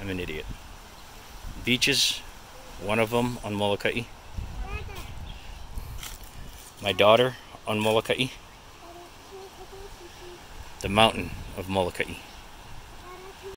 I'm an idiot. Beaches, one of them on Molokai. My daughter on Molokai. The mountain of Molokai.